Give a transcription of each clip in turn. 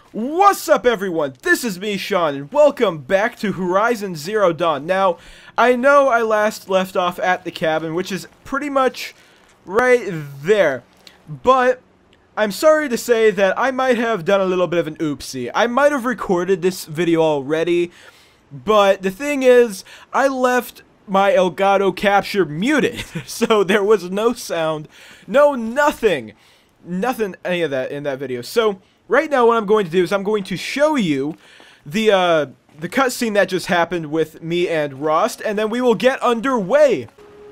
What's up, everyone? This is me, Sean, and welcome back to Horizon Zero Dawn. Now, I know I last left off at the cabin, which is pretty much right there, but I'm sorry to say that I might have done a little bit of an oopsie. I might have recorded this video already, but the thing is, I left my Elgato capture muted, so there was no sound, nothing, any of that in that video. So right now, what I'm going to do is I'm going to show you the cutscene that just happened with me and Rost, and then we will get underway.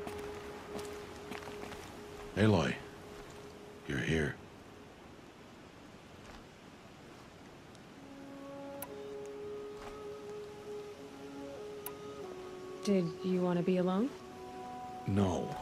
Aloy, you're here. Did you want to be alone? No.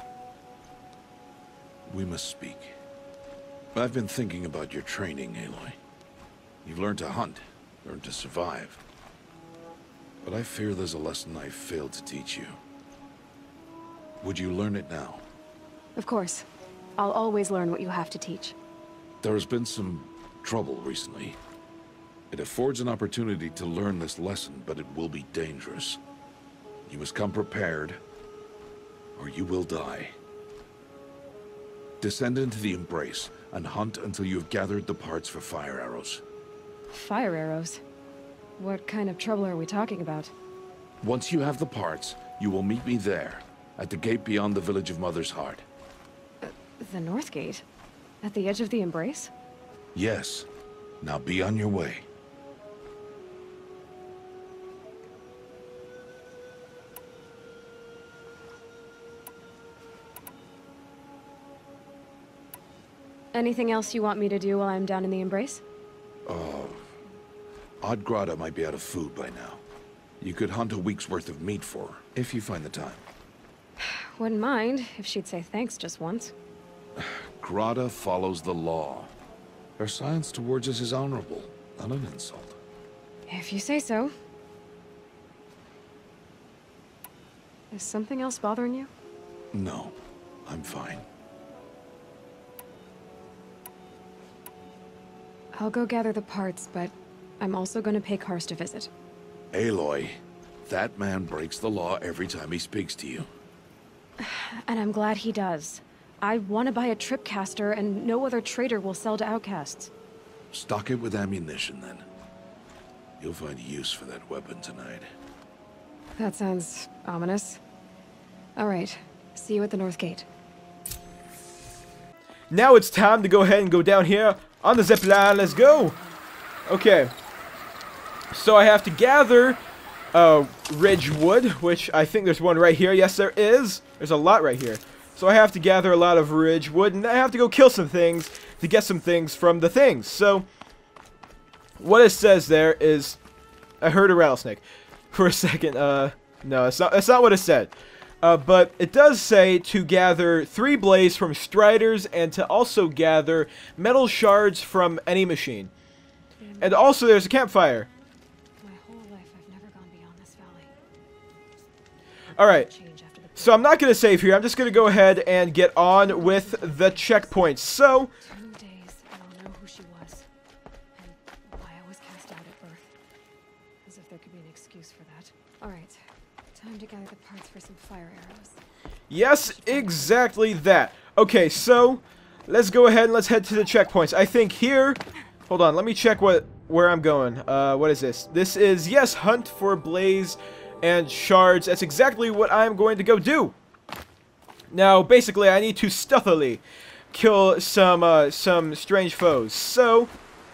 We must speak. I've been thinking about your training, Aloy. You've learned to hunt, learned to survive. But I fear there's a lesson I failed to teach you. Would you learn it now? Of course. I'll always learn what you have to teach. There has been some trouble recently. It affords an opportunity to learn this lesson, but it will be dangerous. You must come prepared, or you will die. Descend into the Embrace and hunt until you have gathered the parts for fire arrows. Fire arrows? What kind of trouble are we talking about? Once you have the parts, you will meet me there, at the gate beyond the village of Mother's Heart. The North Gate? At the edge of the Embrace? Yes. Now be on your way. Anything else you want me to do while I'm down in the Embrace? Odgrada might be out of food by now. You could hunt a week's worth of meat for her, if you find the time. Wouldn't mind if she'd say thanks just once. Grada follows the law. Her silence towards us is honorable, not an insult. If you say so. Is something else bothering you? No, I'm fine. I'll go gather the parts, but I'm also going to pay Karst a visit. Aloy, that man breaks the law every time he speaks to you. And I'm glad he does. I want to buy a tripcaster, and no other trader will sell to outcasts. Stock it with ammunition, then. You'll find use for that weapon tonight. That sounds ominous. All right, see you at the North Gate. Now it's time to go ahead and go down here on the zipline. Let's go. Okay. So I have to gather Ridgewood, which I think there's one right here. Yes, there is. There's a lot right here. So I have to gather a lot of Ridgewood, and I have to go kill some things to get some things from the things. So what it says there is, I heard a rattlesnake for a second. No, it's not. That's not what it said. But it does say to gather 3 blaze from Striders and to also gather metal shards from any machine. And also there's a campfire. My whole life I've never gone beyond this valley. Alright, so I'm not going to save here. I'm just going to go ahead and get on with the checkpoints. So 2 days and I'll know who she was. And why I was cast out at birth. As if there could be an excuse for that. Alright, time to gather the parts for some fire arrows. yes, exactly that. Okay, so let's go ahead and let's head to the checkpoints. I think here, hold on, let me check where I'm going. What is this? This is, yes, hunt for blaze and shards. That's exactly what I'm going to go do. Now, basically, I need to stealthily kill some strange foes. So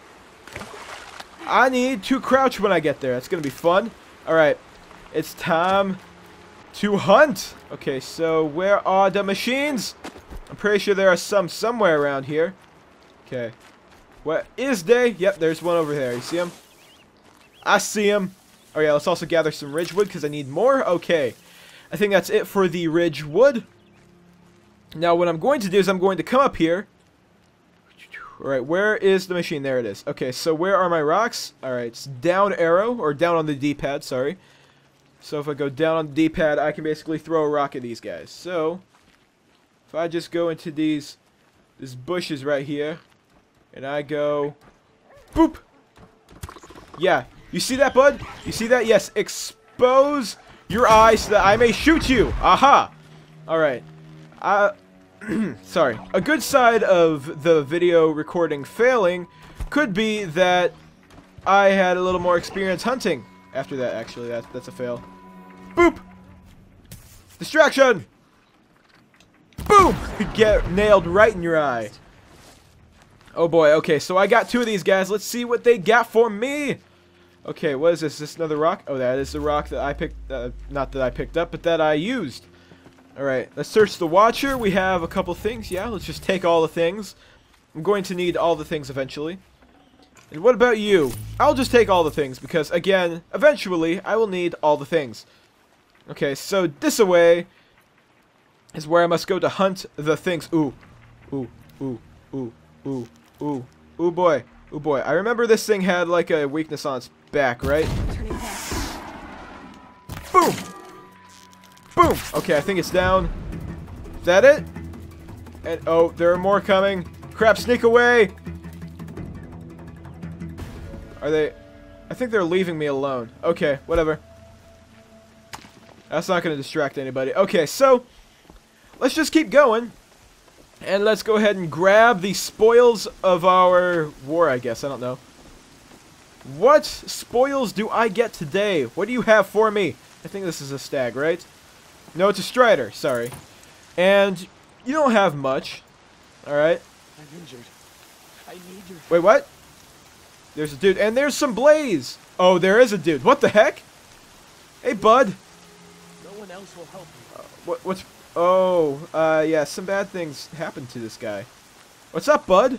I need to crouch when I get there. That's gonna be fun. All right, it's time to hunt. Okay, so where are the machines? I'm pretty sure there are some somewhere around here. Okay. Where is they? Yep, there's one over there. You see him? I see him. Oh yeah, let's also gather some Ridgewood because I need more. Okay. I think that's it for the Ridgewood. Now what I'm going to do is I'm going to come up here. Alright, where is the machine? There it is. Okay, so where are my rocks? Alright, it's down arrow, or down on the D-pad, sorry. So if I go down on the D-pad, I can basically throw a rock at these guys. So if I just go into these bushes right here, and I go boop, Yeah. You see that, bud? You see that? Yes. Expose your eyes so that I may shoot you. Aha. Alright. Sorry. A good side of the video recording failing could be that I had a little more experience hunting. After that, actually, that's a fail. Boop! Distraction! Boom! Get nailed right in your eye. Oh boy, okay, so I got 2 of these guys. Let's see what they got for me. Okay, what is this? Is this another rock? Oh, that is the rock that I picked, not that I picked up, but that I used. Alright, let's search the Watcher. We have a couple things. Yeah, let's just take all the things. I'm going to need all the things eventually. And what about you? I'll just take all the things because, again, eventually I will need all the things. Okay, so this away is where I must go to hunt the things. Ooh. Ooh. Ooh. Ooh. Ooh. Ooh. Ooh boy. Ooh boy. I remember this thing had like a weakness on its back, right? Turning back. Boom! Boom! Okay, I think it's down. Is that it? And oh, there are more coming. Crap, sneak away! Are they... I think they're leaving me alone. Okay, whatever. That's not going to distract anybody. Okay, so... let's just keep going. And let's go ahead and grab the spoils of our war, I guess. I don't know. What spoils do I get today? What do you have for me? I think this is a stag, right? No, it's a strider. Sorry. And you don't have much. Alright. I'm injured. I need your... Wait, what? There's a dude. And there's some blaze. Oh, there is a dude. What the heck? Hey, bud. No one else will help you. What's... Oh, yeah, some bad things happened to this guy. What's up, bud?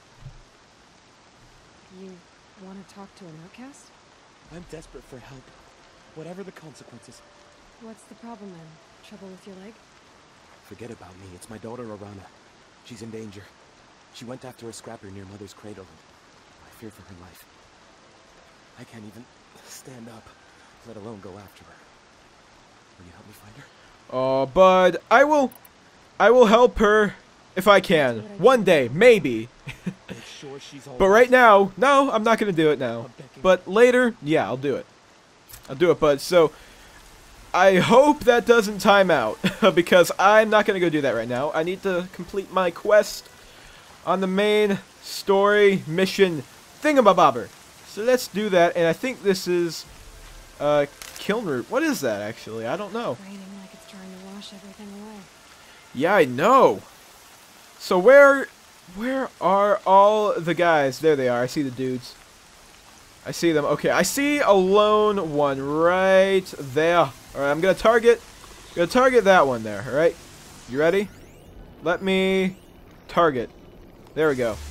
You want to talk to an outcast? I'm desperate for help. Whatever the consequences. What's the problem then? Trouble with your leg? Forget about me. It's my daughter, Arana. She's in danger. She went after a scrapper near Mother's cradle. I fear for her life. I can't even stand up, let alone go after her. Will you help me find her? Oh, bud, I will help her if I can. One day, maybe. Make sure she's all But right now, no, I'm not going to do it now. But later, yeah, I'll do it. I'll do it, bud. So, I hope that doesn't time out, because I'm not going to go do that right now. I need to complete my quest on the main story mission thingamabobber. So let's do that, and I think this is kiln root. What is that, actually? I don't know. Raining like it's trying to wash everything away. Yeah, I know. So where are all the guys? There they are. I see the dudes. I see them. Okay, I see a lone one right there. All right, I'm gonna target that one there. All right, you ready? Let me target. There we go.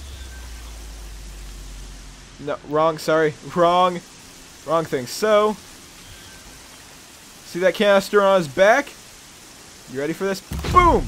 No, wrong. Sorry, wrong thing. So, see that canister on his back? You ready for this? Boom!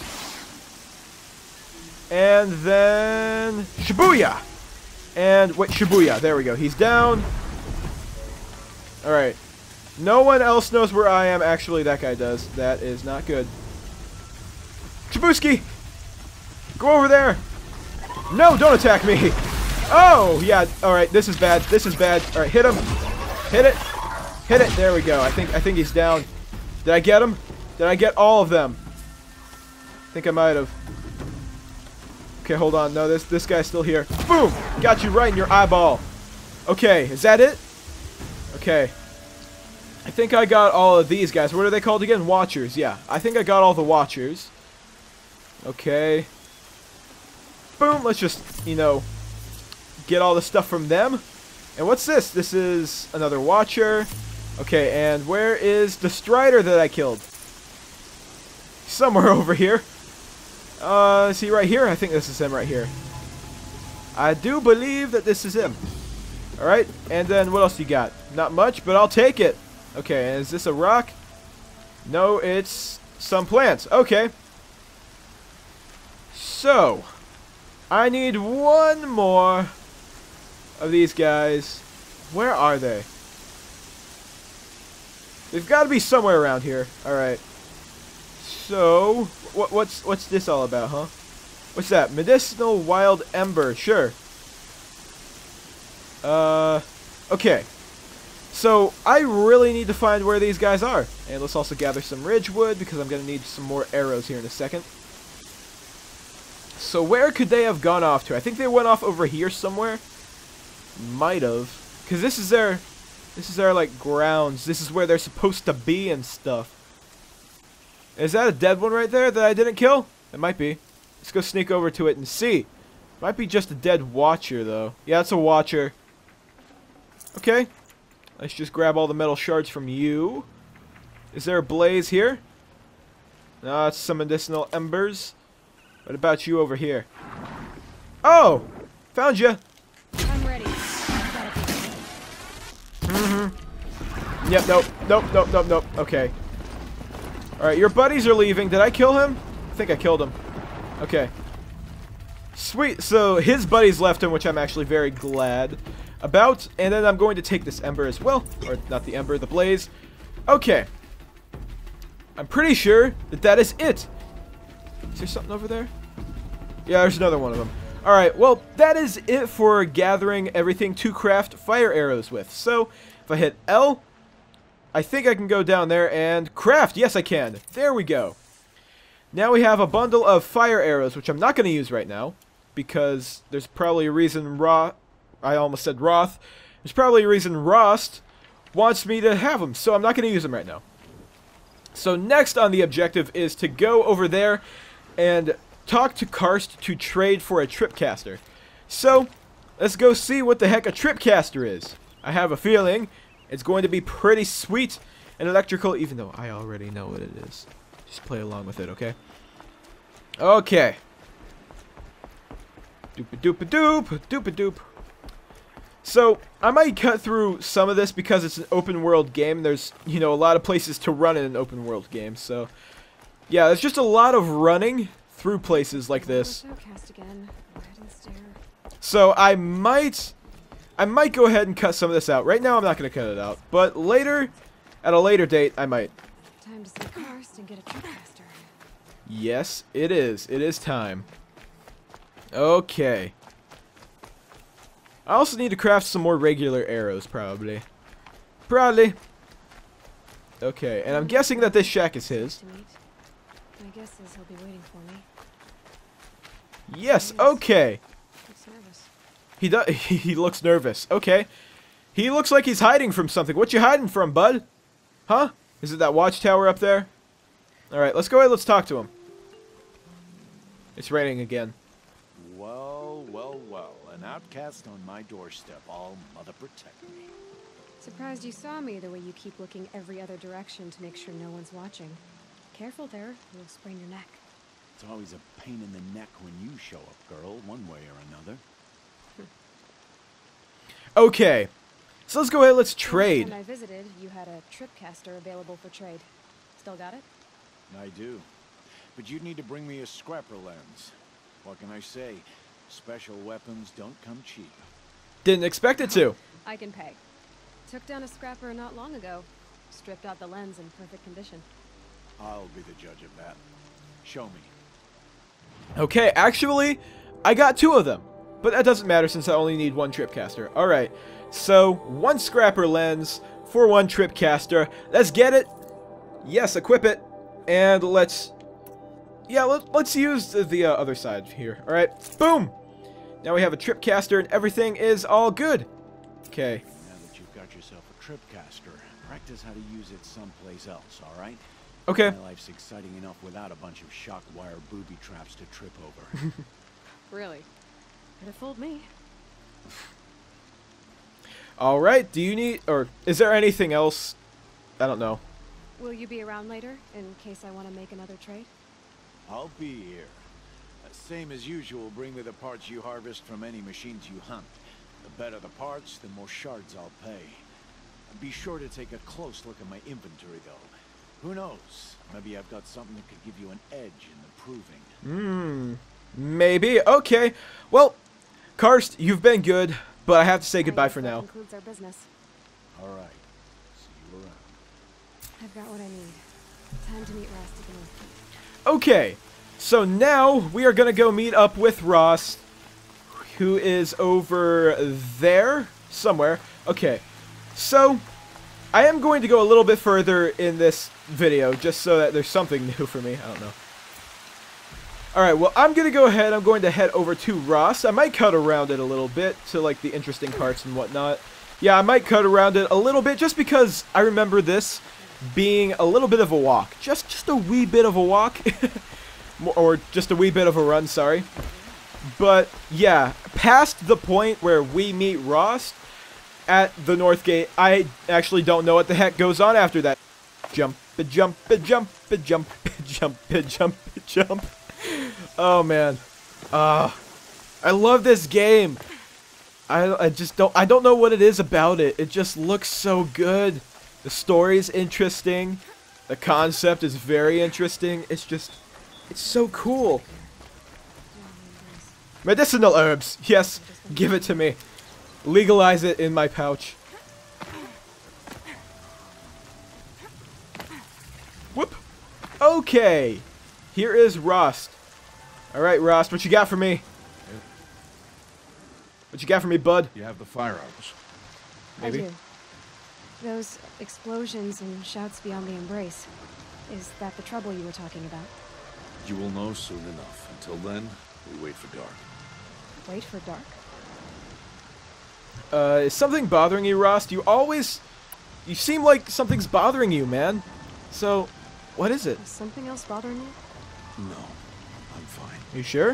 And then Shibuya! And wait, Shibuya, there we go. He's down. Alright. No one else knows where I am. Actually, that guy does. That is not good. Shibuski! Go over there! No, don't attack me! Oh, yeah, alright, this is bad. This is bad. Alright, hit him. Hit it. Hit it. There we go. I think he's down. Did I get him? Did I get all of them? I think I might have. Okay, hold on. No, this guy's still here. Boom! Got you right in your eyeball. Okay, is that it? Okay. I think I got all of these guys. What are they called again? Watchers, yeah. I think I got all the Watchers. Okay. Boom, let's just, you know, get all the stuff from them. And what's this? This is another Watcher. Okay, and where is the Strider that I killed? Somewhere over here. Is he right here? I think this is him right here. I do believe that this is him. Alright, and then what else you got? Not much, but I'll take it. Okay, and is this a rock? No, it's some plants. Okay. So, I need one more of these guys. Where are they? They've got to be somewhere around here. Alright. So, what's this all about, huh? What's that? Medicinal wild ember. Sure. Okay. So, I really need to find where these guys are. And let's also gather some ridgewood, because I'm going to need some more arrows here in a second. So, where could they have gone off to? I think they went off over here somewhere. Might have. Because this is their, like, grounds. This is where they're supposed to be and stuff. Is that a dead one right there that I didn't kill? It might be. Let's go sneak over to it and see. Might be just a dead watcher, though. Yeah, it's a watcher. Okay. Let's just grab all the metal shards from you. Is there a blaze here? No, it's some medicinal embers. What about you over here? Oh! Found you! I'm ready. Yep, nope. Okay. Alright, your buddies are leaving. Did I kill him? I think I killed him. Okay. Sweet. So, his buddies left him, which I'm actually very glad about. And then I'm going to take this ember as well. Or, not the ember, the blaze. Okay. I'm pretty sure that that is it. Is there something over there? Yeah, there's another one of them. Alright, well, that is it for gathering everything to craft fire arrows with. So, if I hit L, I think I can go down there and craft. Yes, I can. There we go. Now we have a bundle of fire arrows, which I'm not going to use right now, because there's probably a reason I almost said Roth. There's probably a reason Rost wants me to have them, so I'm not going to use them right now. So next on the objective is to go over there and talk to Karst to trade for a tripcaster. So, let's go see what the heck a tripcaster is. I have a feeling it's going to be pretty sweet and electrical, even though I already know what it is. Just play along with it, okay? Okay. Doop-a-doop-a-doop. So, I might cut through some of this because it's an open world game. There's, you know, a lot of places to run in an open world game. So, yeah, there's just a lot of running through places like this. So, I might go ahead and cut some of this out. Right now, I'm not going to cut it out. But later, at a later date, I might. Time to see Karst and get a tripcaster. Yes, it is. It is time. Okay. I also need to craft some more regular arrows, probably. Okay, and I'm guessing that this shack is his. My guess is he'll be waiting for me. Yes, okay. Looks nervous. He does. He looks nervous. Okay. He looks like he's hiding from something. What you hiding from, bud? Huh? Is it that watchtower up there? Alright, let's go ahead, let's talk to him. It's raining again. Well, well, well. An outcast on my doorstep. All mother protect me. Surprised you saw me the way you keep looking every other direction to make sure no one's watching. Careful there, you'll sprain your neck. It's always a pain in the neck when you show up, girl, one way or another. Okay. So let's go ahead, let's trade. When I visited, you had a tripcaster available for trade. Still got it? I do. But you'd need to bring me a scrapper lens. What can I say? Special weapons don't come cheap. Didn't expect it to. I can pay. Took down a scrapper not long ago. Stripped out the lens in perfect condition. I'll be the judge of that. Show me. Okay, actually, I got 2 of them. But that doesn't matter since I only need 1 tripcaster. Alright, so 1 scrapper lens for 1 tripcaster. Let's get it. Yes, equip it. And let's... Yeah, let's use the other side here. Alright, boom! Now we have a tripcaster and everything is all good. Okay. Now that you've got yourself a tripcaster, practice how to use it someplace else, alright? Okay. My life's exciting enough without a bunch of shock wire booby traps to trip over. Really? Could have fooled me. Alright, do you need... Or is there anything else? I don't know. Will you be around later, in case I want to make another trade? I'll be here. Same as usual, bring me the parts you harvest from any machines you hunt. The better the parts, the more shards I'll pay. Be sure to take a close look at my inventory, though. Who knows? Maybe I've got something that could give you an edge in the proving. Maybe. Okay. Well, Karst, you've been good, but I have to say goodbye for now. That concludes our business. Alright. See you around. I've got what I need. Time to meet Rost again. Okay. So now we are going to go meet up with Rost, who is over there. somewhere. Okay, so I am going to go a little bit further in this video just so that there's something new for me. I don't know. Alright, well, I'm going to go ahead. I'm going to head over to Rost. I might cut around it a little bit to, like, the interesting parts and whatnot. Yeah, I might cut around it a little bit just because I remember this being a little bit of a walk. Just a wee bit of a walk. Or just a wee bit of a run, sorry. But, yeah, past the point where we meet Rost at the North Gate, I actually don't know what the heck goes on after that. Jump, jump, jump, jump, jump, jump, jump. Oh man, I love this game. I don't know what it is about it. It just looks so good. The story's interesting. The concept is very interesting. It's so cool. Medicinal herbs. Yes, give it to me. Legalize it in my pouch. Whoop. Okay. Here is Rost. Alright, Rost, what you got for me? What you got for me, bud? You have the firearms. Maybe. I do. Those explosions and shouts beyond the embrace. Is that the trouble you were talking about? You will know soon enough. Until then, we wait for dark. Wait for dark? Is something bothering you, Rost? You seem like something's bothering you, man. So, what is it? Is something else bothering you? No, I'm fine. You sure?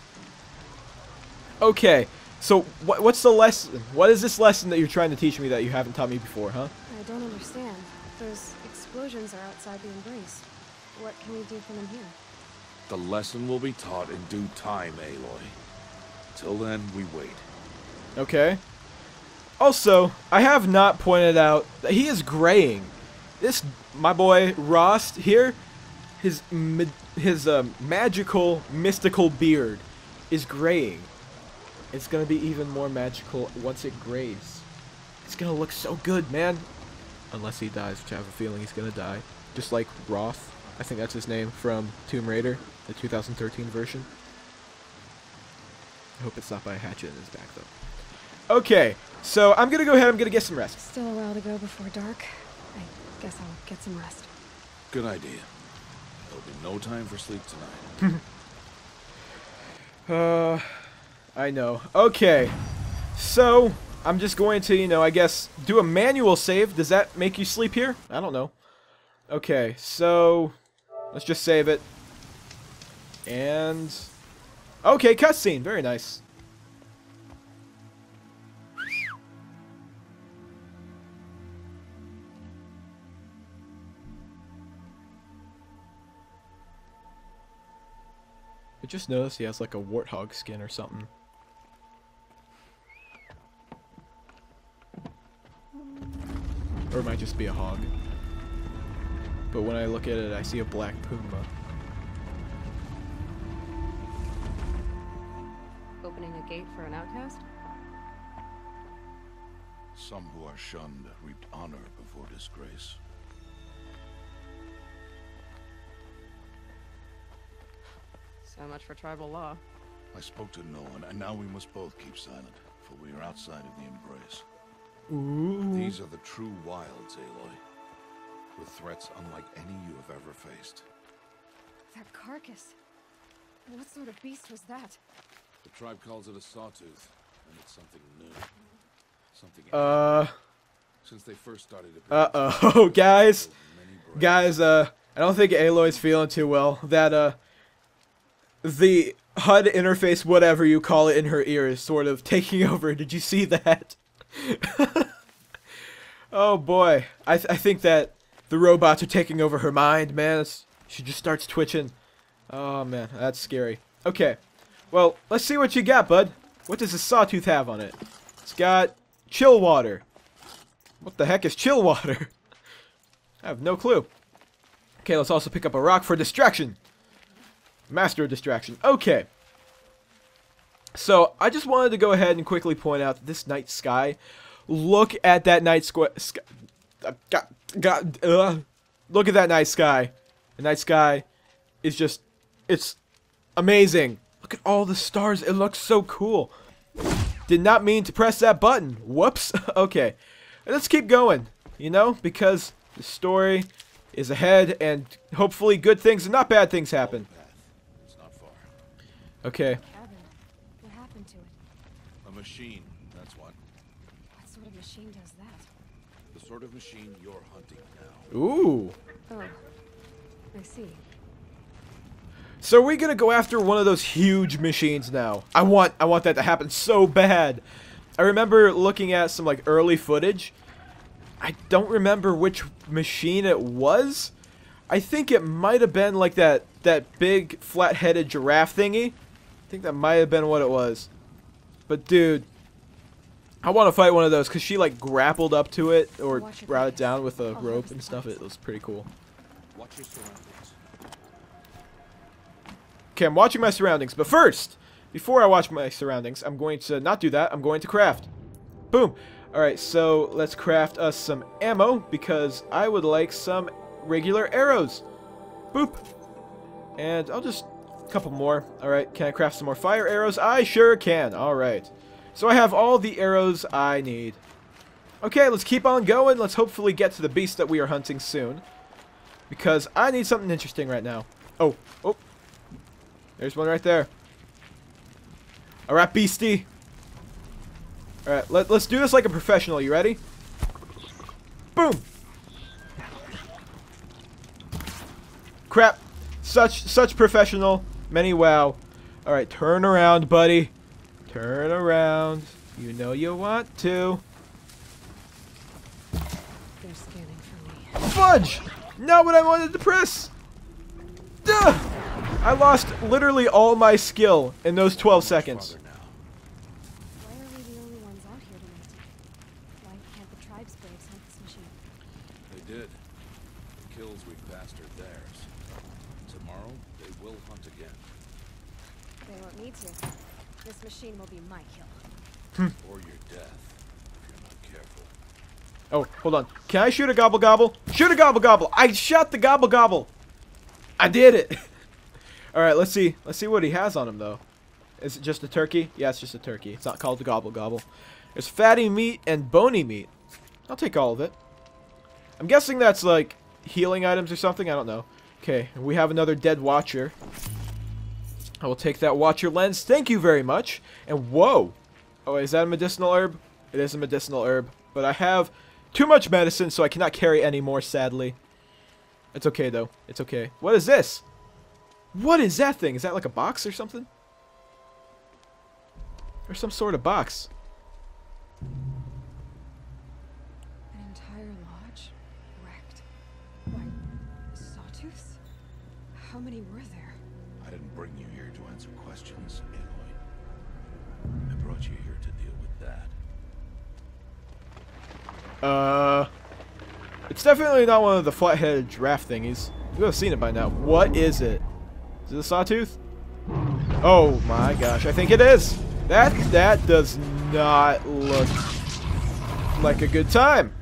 Okay, so what's the lesson? What is this lesson that you're trying to teach me that you haven't taught me before, huh? I don't understand. Those explosions are outside the embrace. What can we do from in here? The lesson will be taught in due time, Aloy. Till then, we wait. Okay. Also, I have not pointed out that he is graying. My boy Rost here, his magical, mystical beard is graying. It's gonna be even more magical once it grays. It's gonna look so good, man. Unless he dies, which I have a feeling he's gonna die. Just like Roth. I think that's his name from Tomb Raider, the 2013 version. I hope it's not by a hatchet in his back, though. Okay, so I'm gonna go ahead. I'm gonna get some rest. Still a while to go before dark. I guess I'll get some rest. Good idea. There'll be no time for sleep tonight. I know. Okay, so I'm just going to, I guess, do a manual save. Does that make you sleep here? I don't know. Okay, so let's just save it. And okay, cutscene. Very nice. I just noticed he has like a warthog skin or something. Or it might just be a hog. But when I look at it, I see a black puma. Opening a gate for an outcast? Some who are shunned reaped honor before disgrace. So much for tribal law. I spoke to no one, and now we must both keep silent, for we are outside of the embrace. Ooh. These are the true wilds, Aloy, with threats unlike any you have ever faced. That carcass. What sort of beast was that? The tribe calls it a sawtooth, and it's something new. Something since they first started uh-oh, guys, I don't think Aloy's feeling too well. That, the HUD interface, whatever you call it, in her ear is sort of taking over. Did you see that? Oh boy, I think that the robots are taking over her mind, man. She just starts twitching. Oh man, that's scary. Okay, well, let's see what you got, bud. What does this sawtooth have on it? It's got chill water. What the heck is chill water? I have no clue. Okay, let's also pick up a rock for distraction. Master of distraction. Okay. So, I just wanted to go ahead and quickly point out this night sky. Look at that night sky. Look at that night sky. The night sky is just, it's amazing. Look at all the stars. It looks so cool. Did not mean to press that button. Whoops. Okay. Let's keep going, you know, because the story is ahead and hopefully good things and not bad things happen. It's not far. Okay. Cabin. What happened to it? A machine, that's what. What sort of machine does that? The sort of machine you're hunting now. Ooh. Oh. I see. So are we gonna go after one of those huge machines now? I want that to happen so bad. I remember looking at some like early footage. I don't remember which machine it was. I think it might have been like that big flat-headed giraffe thingy. I think that might have been what it was. But dude, I want to fight one of those because she like grappled up to it or brought it down with a rope and stuff. It was pretty cool. Watch your surroundings. Okay, I'm watching my surroundings, but first, before I watch my surroundings, I'm going to not do that. I'm going to craft. Boom. Alright, so let's craft us some ammo because I would like some regular arrows. Boop. And I'll just a couple more. Alright, can I craft some more fire arrows? I sure can. Alright. So I have all the arrows I need. Okay, let's keep on going. Let's hopefully get to the beast that we are hunting soon. Because I need something interesting right now. Oh. There's one right there. Alright, beastie. Alright, let's do this like a professional. You ready? Boom! Crap. Such professional. Many wow. Alright, turn around, buddy. Turn around. You know you want to. They're scanning for me. Fudge! Not what I wanted to press! Duh! I lost literally all my skill in those 12 seconds. Farther now. Why are we the only ones out here tonight? Why can't the tribe's braves hunt this machine? They did. The kills we passed are theirs. Tomorrow, they will hunt again. They won't need to. This machine will be my kill. Or your death, if you're not careful. Oh, hold on. Can I shoot a gobble gobble? Shoot a gobble gobble! I shot the gobble gobble! I did it! Alright, let's see. Let's see what he has on him, though. Is it just a turkey? Yeah, it's just a turkey. It's not called the gobble gobble. There's fatty meat and bony meat. I'll take all of it. I'm guessing that's, like, healing items or something. I don't know. Okay, we have another dead watcher. I will take that watcher lens. Thank you very much. And whoa! Oh, is that a medicinal herb? It is a medicinal herb. But I have too much medicine, so I cannot carry any more, sadly. It's okay, though. It's okay. What is this? What is that thing? Is that like a box or something? Or some sort of box. An entire lodge? Wrecked. Why, sawtooths? How many were there? I didn't bring you here to answer questions, Aloy. I brought you here to deal with that. It's definitely not one of the flat-headed giraffe thingies. You have seen it by now. What is it? Is it a sawtooth? Oh my gosh, I think it is. That does not look like a good time.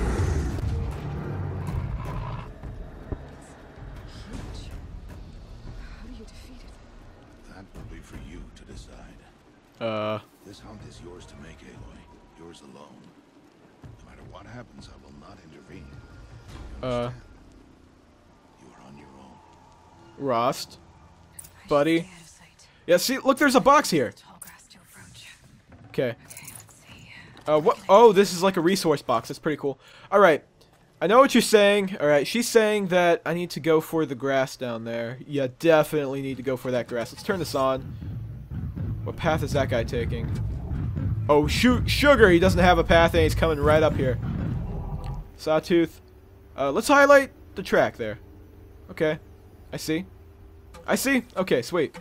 Huge. How do you defeat it? That will be for you to decide. This hunt is yours to make, Aloy. Yours alone. No matter what happens, I will not intervene. You understand? You are on your own. Rost. I Buddy. should stay out of sight. Yeah, see, look, there's a box here. Tall grass to approach. Okay. Okay, let's see. What? Oh, this is like a resource box. That's pretty cool. All right. I know what you're saying. All right. She's saying that I need to go for the grass down there. Yeah, definitely need to go for that grass. Let's turn this on. What path is that guy taking? Oh, shoot. Sugar. He doesn't have a path and he's coming right up here. Sawtooth. Let's highlight the track there. Okay. I see. I see. Okay, sweet.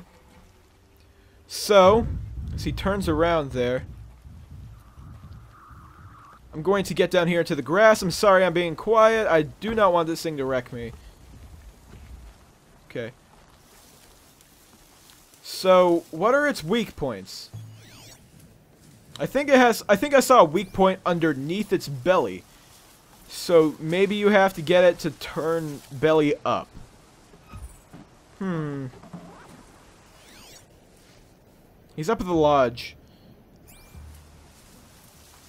So, as he turns around there, I'm going to get down here to the grass. I'm sorry I'm being quiet. I do not want this thing to wreck me. Okay. So, what are its weak points? I think I saw a weak point underneath its belly. So, maybe you have to get it to turn belly up. He's up at the lodge.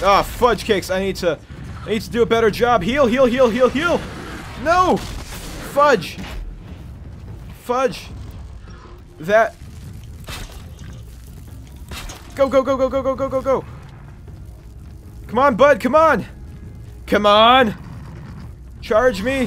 Ah, fudge cakes. I need to do a better job. Heal, heal, heal, heal, heal. No! Fudge. Fudge. That. Go, go, go, go, go, go, go, go, go. Come on, bud. Come on. Come on. Charge me.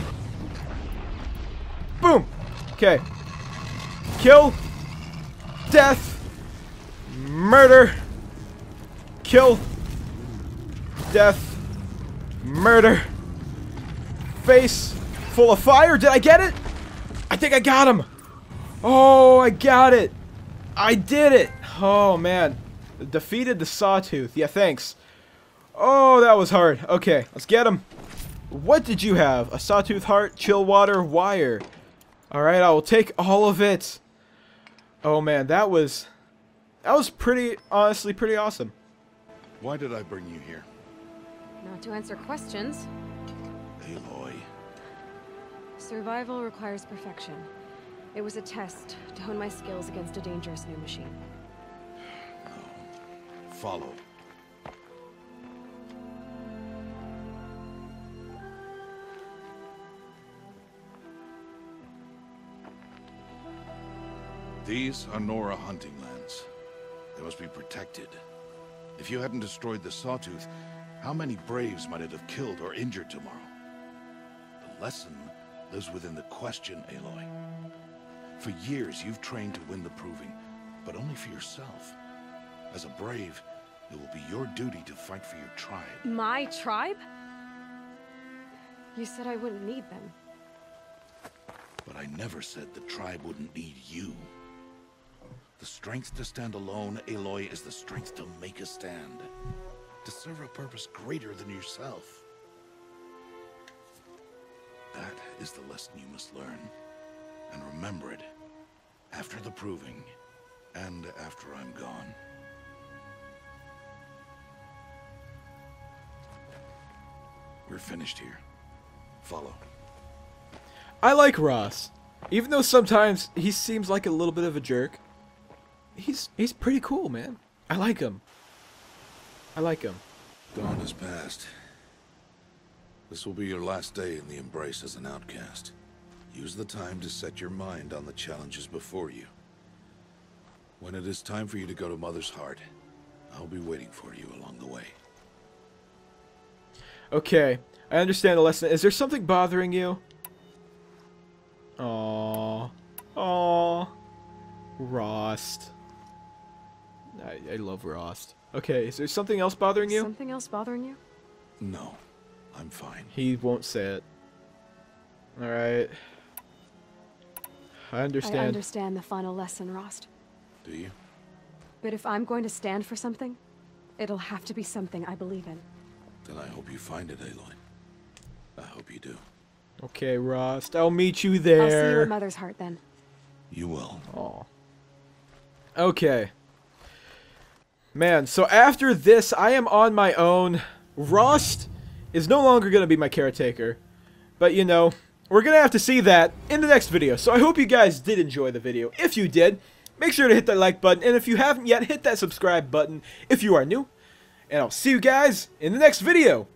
Boom. Okay. Kill. Death. Murder. Kill. Death. Murder. Face full of fire. Did I get it? I think I got him. Oh, I got it. I did it. Oh, man. Defeated the Sawtooth. Yeah, thanks. Oh, that was hard. Okay, let's get him. What did you have? A Sawtooth heart, chill water, wire. Alright, I will take all of it. Oh, man, that was pretty, honestly, pretty awesome. Why did I bring you here? Not to answer questions. Aloy. Survival requires perfection. It was a test to hone my skills against a dangerous new machine. Follow. These are Nora hunting lands. They must be protected. If you hadn't destroyed the Sawtooth, how many Braves might it have killed or injured tomorrow? The lesson lives within the question, Aloy. For years, you've trained to win the Proving, but only for yourself. As a Brave, it will be your duty to fight for your tribe. My tribe? You said I wouldn't need them. But I never said the tribe wouldn't need you. The strength to stand alone, Aloy, is the strength to make a stand. To serve a purpose greater than yourself. That is the lesson you must learn. And remember it. After the Proving. And after I'm gone. We're finished here. Follow. I like Rost. Even though sometimes he seems like a little bit of a jerk. He's pretty cool, man. I like him. I like him. Dawn has passed. This will be your last day in the Embrace as an outcast. Use the time to set your mind on the challenges before you. When it is time for you to go to Mother's Heart, I'll be waiting for you along the way. Okay, I understand the lesson. Is there something bothering you? Aww. Aww. Rost. I love Rost. Okay, is there something else bothering you? Something else bothering you? No, I'm fine. He won't say it. Alright. I understand. I understand the final lesson, Rost. Do you? But if I'm going to stand for something, it'll have to be something I believe in. Then I hope you find it, Aloy. I hope you do. Okay, Rost. I'll meet you there. I'll see you at Mother's Heart then. You will. Aw. Okay. Man, so after this, I am on my own. Rost is no longer going to be my caretaker. But, you know, we're going to have to see that in the next video. So I hope you guys did enjoy the video. If you did, make sure to hit that like button. And if you haven't yet, hit that subscribe button if you are new. And I'll see you guys in the next video.